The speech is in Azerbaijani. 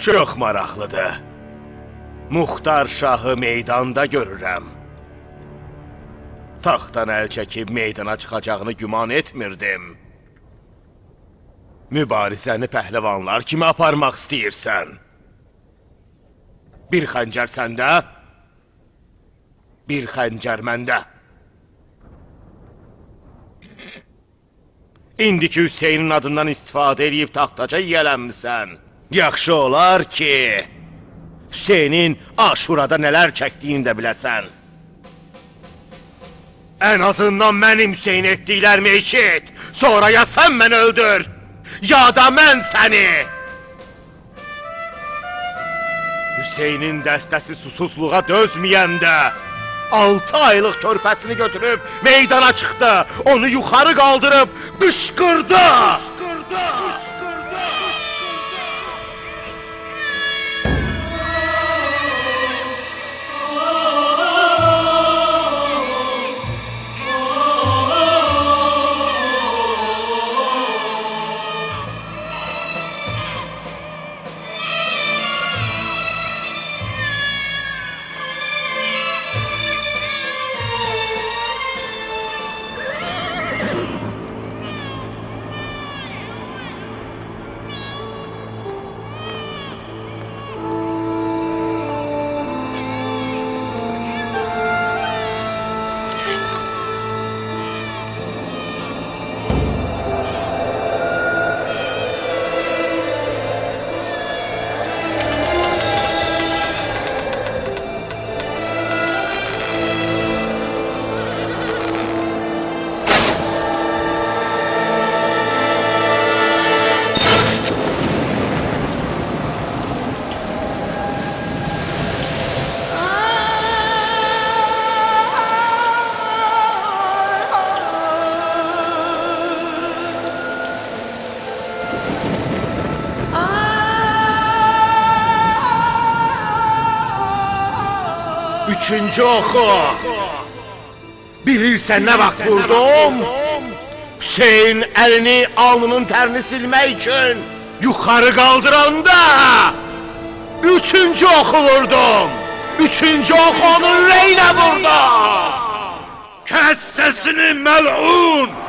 Çox maraqlıdır. Muxtar Şahı meydanda görürəm. Taxtdan əl çəkib meydana çıxacağını güman etmirdim. Mübarizəni pəhləvanlar kimi aparmaq istəyirsən. Bir xəncər səndə, bir xəncər məndə. İndiki Hüseynin adından istifadə edib taxtaca yiyələnmisən. Yaxşı olar ki, Hüseynin Aşurada nələr çəkdiyini də biləsən. Ən azından mənim Hüseyin etdiklərimi eşit. Sonra ya sən məni öldür, ya da mən səni. Hüseynin dəstəsi susuzluğa dözməyəndə 6 aylıq körpəsini götürüb meydana çıxdı. Onu yuxarı qaldırıb qışqırdı. Üçüncü oxu. Bilirsən nə vaxt vurdum? Hüseyin əlini alnının tərini silmək üçün yuxarı qaldıranda üçüncü oxu vurdum. Üçüncü oxu onun ürəyinə vurdum. Kəs səsini məl'un!